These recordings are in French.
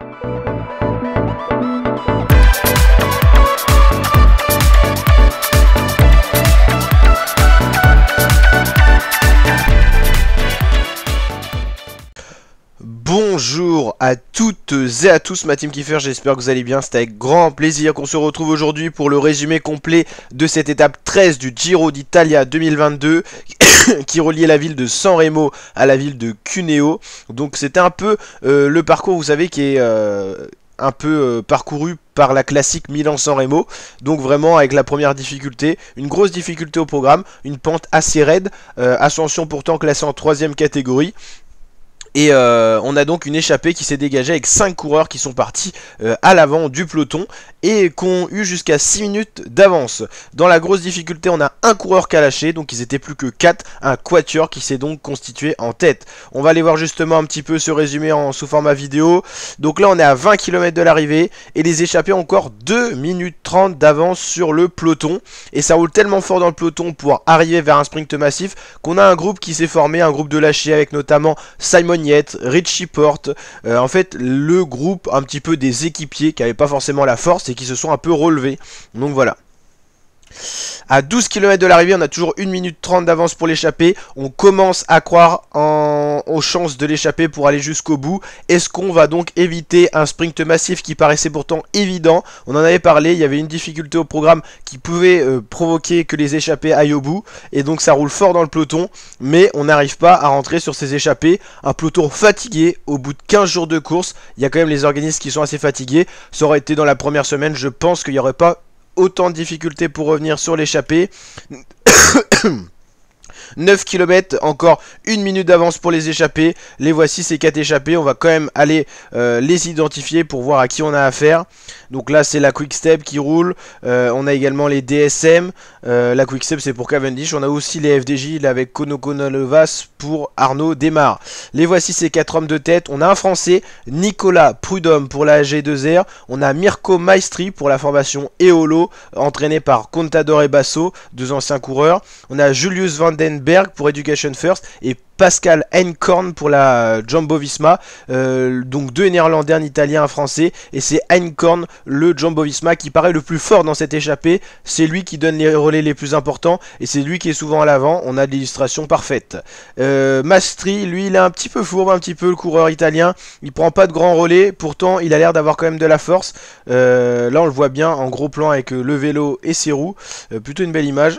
Bonjour à toutes et à tous, ma team kiffer, j'espère que vous allez bien. C'est avec grand plaisir qu'on se retrouve aujourd'hui pour le résumé complet de cette étape 13 du Giro d'Italia 2022 qui reliait la ville de San Remo à la ville de Cuneo. Donc c'était un peu le parcours, vous savez, qui est un peu parcouru par la classique Milan-San Remo. Donc vraiment avec la première difficulté, une grosse difficulté au programme, une pente assez raide, ascension pourtant classée en 3ème catégorie. Et on a donc une échappée qui s'est dégagée avec 5 coureurs qui sont partis à l'avant du peloton et qui ont eu jusqu'à 6 minutes d'avance. Dans la grosse difficulté, on a un coureur qui a lâché, donc ils étaient plus que 4, un quatuor qui s'est donc constitué en tête. On va aller voir justement un petit peu ce résumé sous format vidéo. Donc là on est à 20 km de l'arrivée et les échappés ont encore 2 minutes 30 d'avance sur le peloton. Et ça roule tellement fort dans le peloton pour arriver vers un sprint massif qu'on a un groupe qui s'est formé, un groupe de lâchés avec notamment Simon Richie Porte, en fait le groupe un petit peu des équipiers qui n'avaient pas forcément la force et qui se sont un peu relevés. Donc voilà. À 12 km de l'arrivée, on a toujours 1 minute 30 d'avance pour l'échappée. On commence à croire aux chances de l'échappée pour aller jusqu'au bout. Est-ce qu'on va donc éviter un sprint massif qui paraissait pourtant évident? On en avait parlé, il y avait une difficulté au programme qui pouvait provoquer que les échappés aillent au bout. Et donc ça roule fort dans le peloton, mais on n'arrive pas à rentrer sur ces échappées. Un peloton fatigué au bout de 15 jours de course. Il y a quand même les organismes qui sont assez fatigués. Ça aurait été dans la première semaine, je pense qu'il n'y aurait pas autant de difficultés pour revenir sur l'échappée. 9 km, encore 1 minute d'avance pour les échappés. Les voici, ces 4 échappés. On va quand même aller les identifier pour voir à qui on a affaire. Donc là c'est la Quick Step qui roule. On a également les DSM. La Quick Step c'est pour Cavendish. On a aussi les FDJ là, avec Konokonalovas pour Arnaud Démarre. Les voici, ces 4 hommes de tête. On a un français, Nicolas Prudhomme pour la G2R. On a Mirko Maestri pour la formation Eolo, entraîné par Contador et Basso, 2 anciens coureurs. On a Julius Vandenberg pour Education First et Pascal Einkorn pour la Jumbo-Visma, donc 2 néerlandais, un italien, un français, et c'est Einkorn, le Jumbo-Visma, qui paraît le plus fort dans cette échappée. C'est lui qui donne les relais les plus importants, et c'est lui qui est souvent à l'avant. On a l'illustration parfaite. Mastri, lui, il est un petit peu fourbe, un petit peu le coureur italien, il prend pas de grands relais, pourtant il a l'air d'avoir quand même de la force. Là on le voit bien en gros plan avec le vélo et ses roues, plutôt une belle image.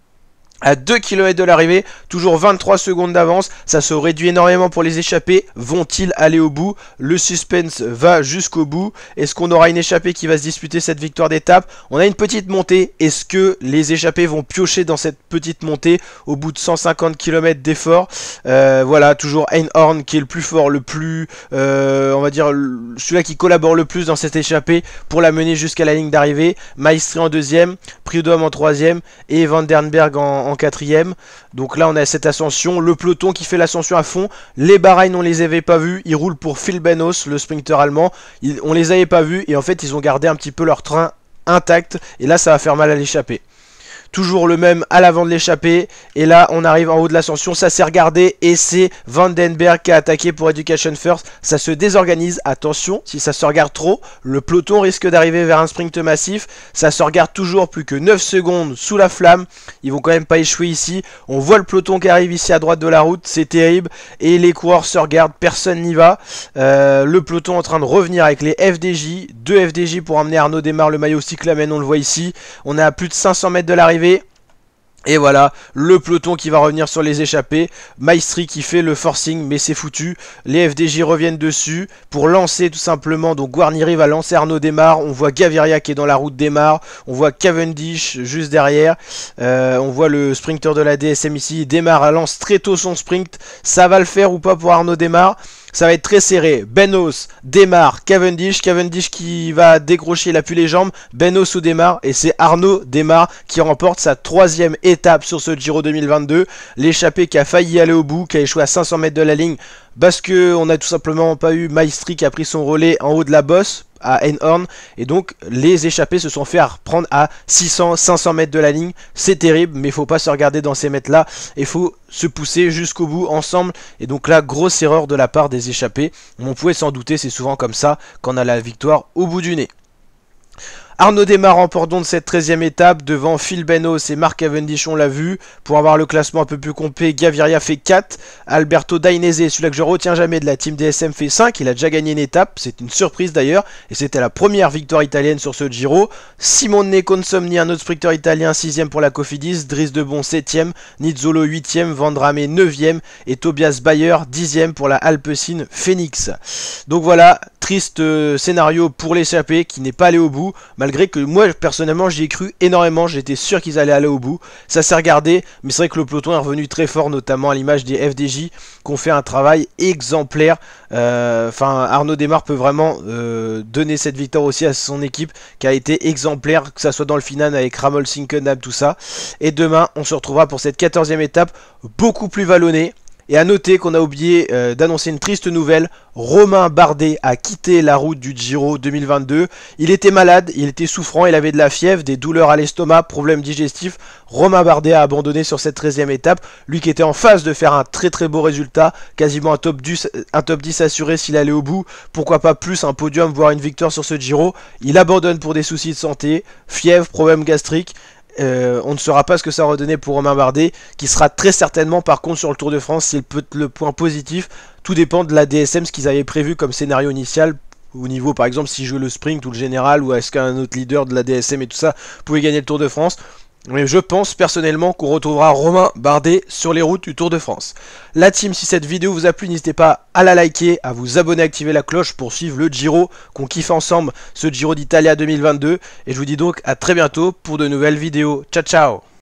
À 2 km de l'arrivée, toujours 23 secondes d'avance, ça se réduit énormément pour les échappés. Vont-ils aller au bout? Le suspense va jusqu'au bout. Est-ce qu'on aura une échappée qui va se disputer cette victoire d'étape? On a une petite montée. Est-ce que les échappés vont piocher dans cette petite montée au bout de 150 km d'effort? Voilà, toujours Einhorn qui est le plus fort, le plus, on va dire, celui-là qui collabore le plus dans cette échappée pour la mener jusqu'à la ligne d'arrivée. Maestri en 2ème, Prudhomme en 3ème et Vandenberg en 4ème. Donc là on a cette ascension, le peloton qui fait l'ascension à fond. Les Bahreïn on les avait pas vus, ils roulent pour Phil Benos, le sprinter allemand. On les avait pas vus et en fait ils ont gardé un petit peu leur train intact. Et là ça va faire mal à l'échappée. Toujours le même à l'avant de l'échappée. Et là on arrive en haut de l'ascension. Ça s'est regardé et c'est Vandenberg qui a attaqué pour Education First. Ça se désorganise. Attention, si ça se regarde trop, le peloton risque d'arriver vers un sprint massif. Ça se regarde toujours, plus que 9 secondes sous la flamme. Ils vont quand même pas échouer ici. On voit le peloton qui arrive ici à droite de la route. C'est terrible. Et les coureurs se regardent. Personne n'y va. Le peloton en train de revenir avec les FDJ. 2 FDJ pour emmener Arnaud Démarre, le maillot cyclamen. On le voit ici. On est à plus de 500 mètres de l'arrivée. Et voilà, le peloton qui va revenir sur les échappées. Maestri qui fait le forcing, mais c'est foutu. Les FDJ reviennent dessus pour lancer tout simplement. Donc Guarnieri va lancer Arnaud Démarre. On voit Gaviria qui est dans la route Démarre. On voit Cavendish juste derrière. On voit le sprinter de la DSM ici. Démarre lance très tôt son sprint. Ça va le faire ou pas pour Arnaud Démarre? Ça va être très serré. Benos, Démarre, Cavendish. Cavendish qui va décrocher, il appuie les jambes. Benos ou Démarre. Et c'est Arnaud Démarre qui remporte sa 3e étape sur ce Giro 2022. L'échappée qui a failli aller au bout, qui a échoué à 500 mètres de la ligne, parce que on a tout simplement pas eu Maestri qui a pris son relais en haut de la bosse à Einhorn, et donc les échappés se sont fait reprendre à 600-500 mètres de la ligne. C'est terrible, mais il faut pas se regarder dans ces mètres là, il faut se pousser jusqu'au bout ensemble. Et donc là, grosse erreur de la part des échappés, on pouvait s'en douter, c'est souvent comme ça quand on a la victoire au bout du nez. Arnaud Démare remporte donc cette 13e étape devant Phil Benos et Mark Cavendish, on l'a vu. Pour avoir le classement un peu plus complet, Gaviria fait 4, Alberto Dainese, celui-là que je retiens jamais de la team DSM, fait 5, il a déjà gagné une étape, c'est une surprise d'ailleurs, et c'était la première victoire italienne sur ce Giro. Simone Consomni, un autre sprinter italien, 6e pour la Cofidis, Driss de Bon 7e, Nizzolo 8e, Vandrame 9e, et Tobias Bayer 10e pour la Alpecin Phoenix. Donc voilà, triste scénario pour l'échappée qui n'est pas allé au bout, malgré que moi personnellement j'y ai cru énormément, j'étais sûr qu'ils allaient aller au bout. Ça s'est regardé, mais c'est vrai que le peloton est revenu très fort, notamment à l'image des FDJ qui ont fait un travail exemplaire. Arnaud Démare peut vraiment donner cette victoire aussi à son équipe qui a été exemplaire, que ça soit dans le final avec Ramol Sinkenham, tout ça. Et demain on se retrouvera pour cette 14e étape beaucoup plus vallonnée. Et à noter qu'on a oublié d'annoncer une triste nouvelle, Romain Bardet a quitté la route du Giro 2022. Il était malade, il était souffrant, il avait de la fièvre, des douleurs à l'estomac, problèmes digestifs. Romain Bardet a abandonné sur cette 13e étape, lui qui était en phase de faire un très beau résultat, quasiment un top 10 assuré s'il allait au bout, pourquoi pas plus, un podium, voire une victoire sur ce Giro. Il abandonne pour des soucis de santé, fièvre, problèmes gastriques. On ne saura pas ce que ça redonnait pour Romain Bardet, qui sera très certainement par contre sur le Tour de France, c'est le point positif. Tout dépend de la DSM, ce qu'ils avaient prévu comme scénario initial, au niveau par exemple s'ils jouent le sprint ou le général, ou est-ce qu'un autre leader de la DSM et tout ça pouvait gagner le Tour de France. Mais je pense personnellement qu'on retrouvera Romain Bardet sur les routes du Tour de France. La team, si cette vidéo vous a plu, n'hésitez pas à la liker, à vous abonner, à activer la cloche pour suivre le Giro, qu'on kiffe ensemble, ce Giro d'Italia 2022. Et je vous dis donc à très bientôt pour de nouvelles vidéos. Ciao ciao!